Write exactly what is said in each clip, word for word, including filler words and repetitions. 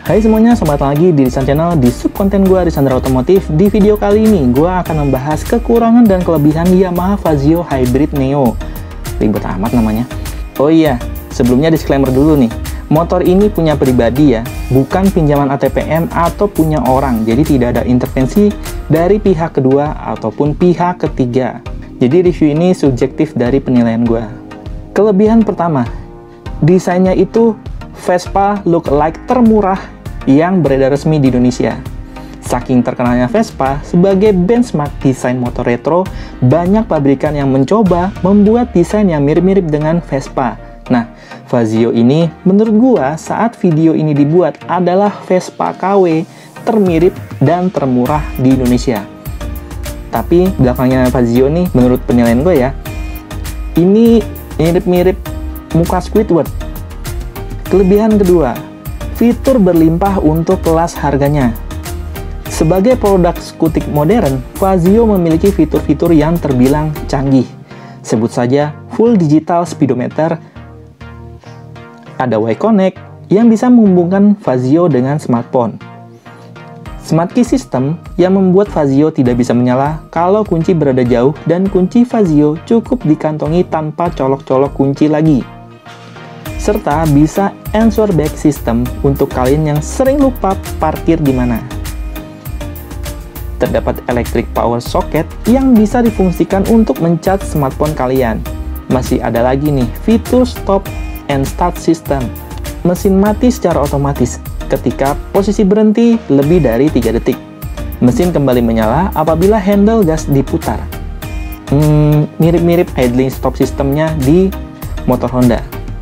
Hai semuanya, selamat datang lagi di Risan Channel, di subkonten gue Risandra Otomotif. Di video kali ini, gue akan membahas kekurangan dan kelebihan Yamaha Fazio Hybrid Neo. Ribet amat namanya. Oh iya, sebelumnya disclaimer dulu nih. Motor ini punya pribadi ya, bukan pinjaman A T P M atau punya orang. Jadi tidak ada intervensi dari pihak kedua ataupun pihak ketiga. Jadi review ini subjektif dari penilaian gue. Kelebihan pertama, desainnya itu Vespa look-alike termurah yang beredar resmi di Indonesia. Saking terkenalnya Vespa sebagai benchmark desain motor retro, banyak pabrikan yang mencoba membuat desain yang mirip-mirip dengan Vespa. Nah, Fazio ini menurut gua saat video ini dibuat adalah Vespa K W termirip dan termurah di Indonesia. Tapi belakangnya Fazio nih menurut penilaian gue ya, ini mirip-mirip muka Squidward. Kelebihan kedua, fitur berlimpah untuk kelas harganya. Sebagai produk skutik modern, Fazio memiliki fitur-fitur yang terbilang canggih. Sebut saja full digital speedometer, ada Y-Connect yang bisa menghubungkan Fazio dengan smartphone. Smart Key System yang membuat Fazio tidak bisa menyala kalau kunci berada jauh dan kunci Fazio cukup dikantongi tanpa colok-colok kunci lagi. Serta bisa answer back system untuk kalian yang sering lupa parkir di mana. Terdapat electric power socket yang bisa difungsikan untuk mencas smartphone kalian. Masih ada lagi nih fitur stop and start system. Mesin mati secara otomatis ketika posisi berhenti lebih dari tiga detik. Mesin kembali menyala apabila handle gas diputar. Hmm, mirip-mirip idling stop sistemnya di motor Honda.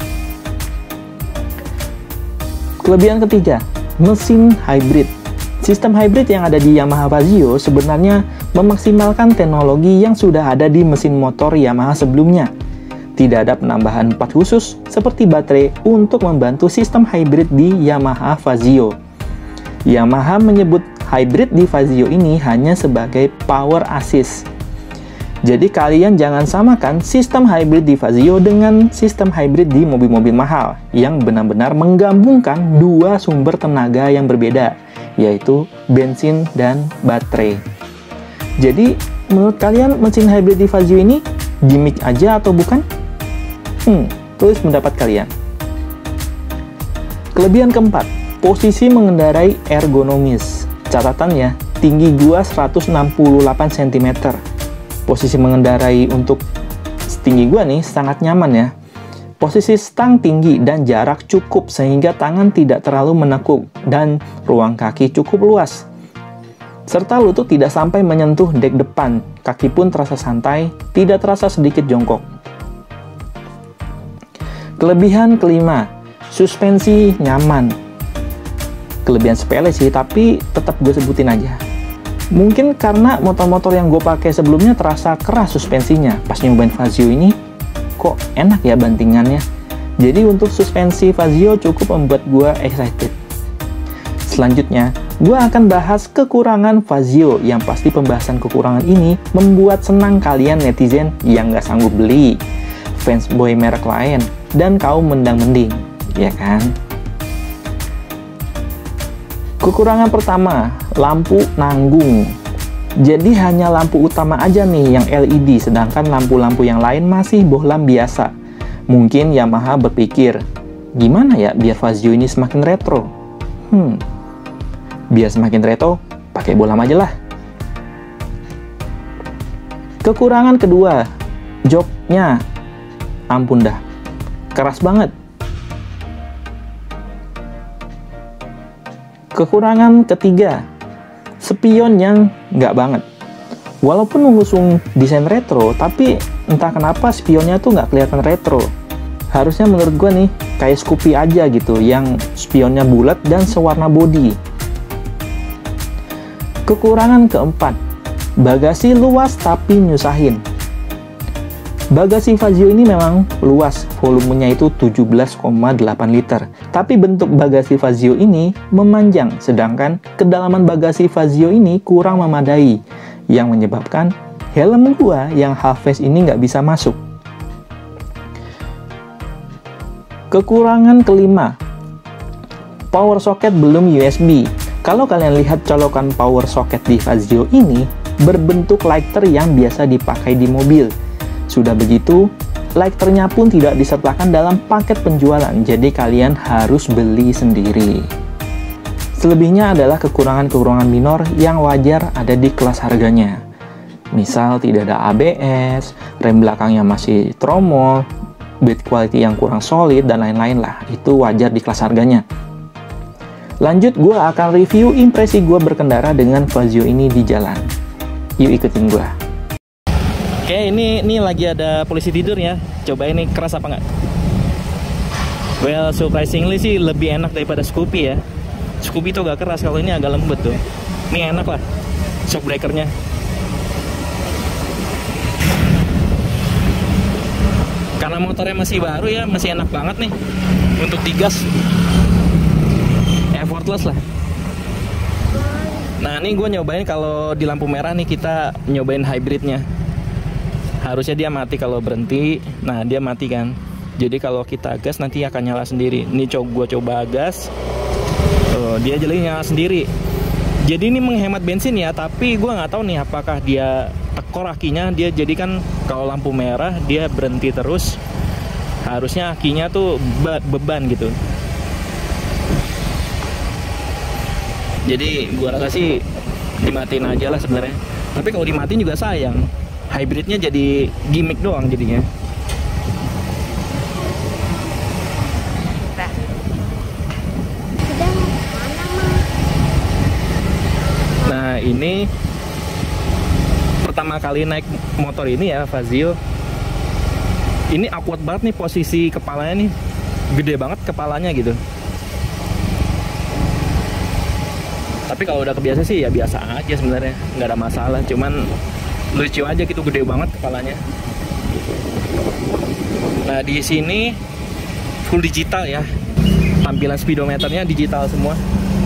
Kelebihan ketiga, mesin hybrid. Sistem hybrid yang ada di Yamaha Fazio sebenarnya memaksimalkan teknologi yang sudah ada di mesin motor Yamaha sebelumnya. Tidak ada penambahan part khusus seperti baterai untuk membantu sistem hybrid di Yamaha Fazio. Yamaha menyebut hybrid di Fazio ini hanya sebagai power assist. Jadi kalian jangan samakan sistem hybrid di Fazio dengan sistem hybrid di mobil-mobil mahal yang benar-benar menggabungkan dua sumber tenaga yang berbeda, yaitu bensin dan baterai. Jadi menurut kalian mesin hybrid di Fazio ini gimmick aja atau bukan? Hmm, tulis pendapat kalian. Kelebihan keempat, posisi mengendarai ergonomis. Catatannya, tinggi gua seratus enam puluh delapan sentimeter. Posisi mengendarai untuk setinggi gua nih sangat nyaman ya. Posisi stang tinggi dan jarak cukup sehingga tangan tidak terlalu menekuk dan ruang kaki cukup luas. Serta lutut tidak sampai menyentuh dek depan, kaki pun terasa santai, tidak terasa sedikit jongkok. Kelebihan kelima, suspensi nyaman. Kelebihan sepele sih, tapi tetap gue sebutin aja. Mungkin karena motor-motor yang gue pakai sebelumnya terasa keras suspensinya. Pas nyobain Fazio ini, kok enak ya bantingannya. Jadi untuk suspensi Fazio cukup membuat gue excited. Selanjutnya, gue akan bahas kekurangan Fazio, yang pasti pembahasan kekurangan ini membuat senang kalian netizen yang gak sanggup beli, fans boy merek lain, dan kaum mendang-mending, ya kan? Kekurangan pertama, lampu nanggung. Jadi hanya lampu utama aja nih yang L E D, sedangkan lampu-lampu yang lain masih bohlam biasa. Mungkin Yamaha berpikir, gimana ya biar Fazio ini semakin retro? Hmm, biar semakin retro, pakai bohlam aja lah. Kekurangan kedua, joknya. Ampun dah, keras banget. Kekurangan ketiga, spion yang nggak banget. Walaupun mengusung desain retro, tapi entah kenapa spionnya tuh nggak kelihatan retro. Harusnya menurut gue nih, kayak Scoopy aja gitu, yang spionnya bulat dan sewarna body. Kekurangan keempat, bagasi luas tapi nyusahin. Bagasi Fazio ini memang luas, volumenya itu tujuh belas koma delapan liter. Tapi bentuk bagasi Fazio ini memanjang, sedangkan kedalaman bagasi Fazio ini kurang memadai, yang menyebabkan helm gua yang half face ini nggak bisa masuk. Kekurangan kelima, power socket belum U S B. Kalau kalian lihat colokan power socket di Fazio ini, berbentuk lighter yang biasa dipakai di mobil. Sudah begitu, lighternya pun tidak disertakan dalam paket penjualan, jadi kalian harus beli sendiri. Selebihnya adalah kekurangan-kekurangan minor yang wajar ada di kelas harganya. Misal tidak ada A B S, rem belakangnya masih tromol, build quality yang kurang solid, dan lain-lain lah. Itu wajar di kelas harganya. Lanjut, gue akan review impresi gue berkendara dengan Fazio ini di jalan. Yuk ikutin gue. Oke, ini ini lagi ada polisi tidur ya. Coba ini keras apa nggak? Well, surprisingly sih lebih enak daripada Scoopy ya. Scoopy tuh gak keras, kalau ini agak lembut tuh. Ini enak lah shock breakernya. Karena motornya masih baru ya, masih enak banget nih untuk digas, effortless lah. Nah ini gue nyobain kalau di lampu merah nih, kita nyobain hybridnya. Harusnya dia mati kalau berhenti. Nah dia mati kan, jadi kalau kita gas nanti akan nyala sendiri. Ini coba gue coba gas, oh, dia jadi nyala sendiri. Jadi ini menghemat bensin ya, tapi gue nggak tahu nih apakah dia tekor akinya. Dia jadi kan kalau lampu merah dia berhenti terus, harusnya akinya tuh be beban gitu. Jadi gue rasa sih dimatiin aja lah sebenarnya. Tapi kalau dimatiin juga sayang, hybridnya jadi gimmick doang jadinya. Nah ini pertama kali naik motor ini ya, Fazio. Ini awkward banget nih posisi kepalanya nih, gede banget kepalanya gitu. Tapi kalau udah kebiasa sih ya biasa aja sebenarnya, nggak ada masalah. Cuman lucu aja gitu, gede banget kepalanya. Nah di sini full digital ya, tampilan speedometernya digital semua.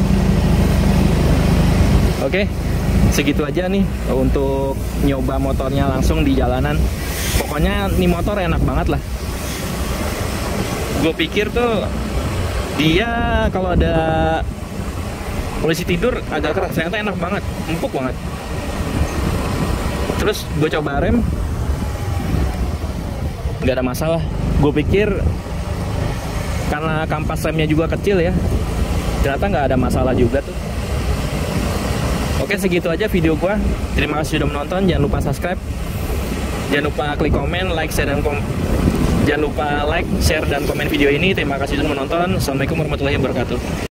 Oke, segitu aja nih untuk nyoba motornya langsung di jalanan. Pokoknya nih motor enak banget lah. Gue pikir tuh dia kalau ada polisi tidur agak keras, ternyata enak banget, empuk banget. Terus gue coba rem, nggak ada masalah. Gue pikir karena kampas remnya juga kecil ya, ternyata nggak ada masalah juga tuh. Oke, segitu aja video gua. Terima kasih sudah menonton. Jangan lupa subscribe, jangan lupa klik komen, like, share, dan kom jangan lupa like, share, dan komen video ini. Terima kasih sudah menonton. Assalamualaikum warahmatullahi wabarakatuh.